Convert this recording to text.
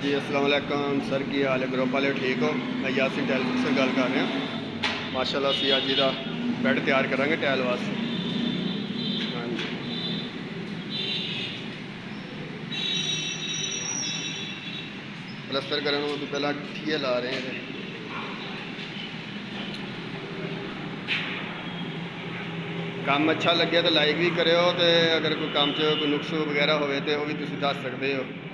जी अस्सलाम वालेकुम सर की हाल है ग्रुप वाले ठीक हो। मैं यासिन टैल से गल कर रहा माशाल्लाह असीं अज दा बैड तैयार करांगे टैल वास्ते। हाँ जी प्लस्तर करने तो पहला ठीए ला रहे हैं। काम अच्छा लगे तो लाइक भी करो, तो अगर कोई काम च कोई नुक्स वगैरह हो तो वह भी तुसीं दस सकते हो।